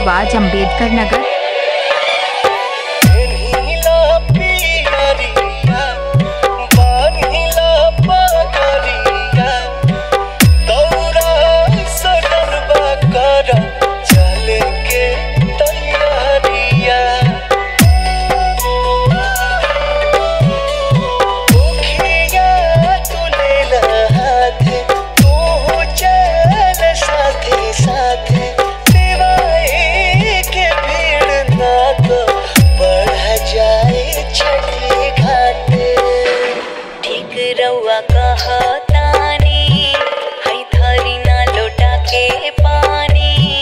भारद्वाज, अम्बेडकर नगर। रउआ कहतानी है धरी ना लोटा के पानी,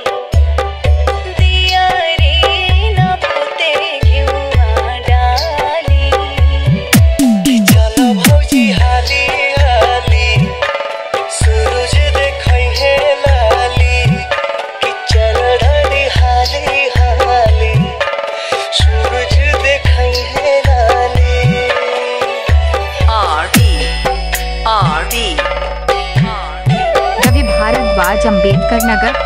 दिया रे ना भूते घिउआ डाली। चलो भौजी हाली हाली, सूरज देखै है लाली। कि चलो ढाली हाली हाली, सूरज देखै है लाली। रवि भारद्वाज, अम्बेडकर नगर।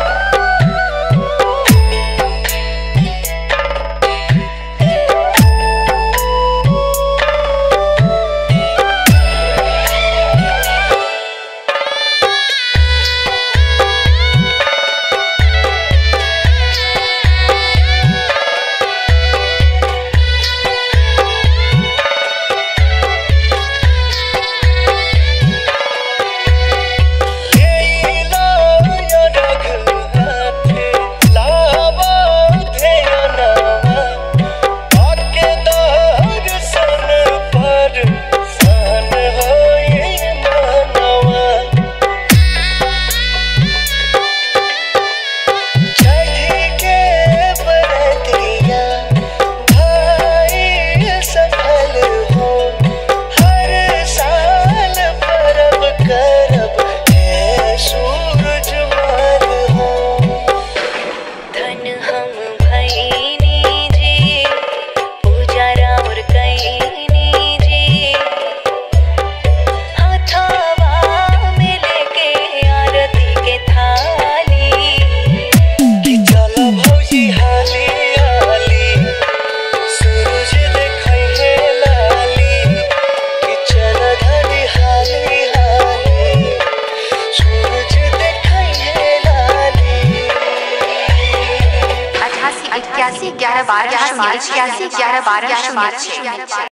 ग्यारह 12 0 86 11 12 0 6।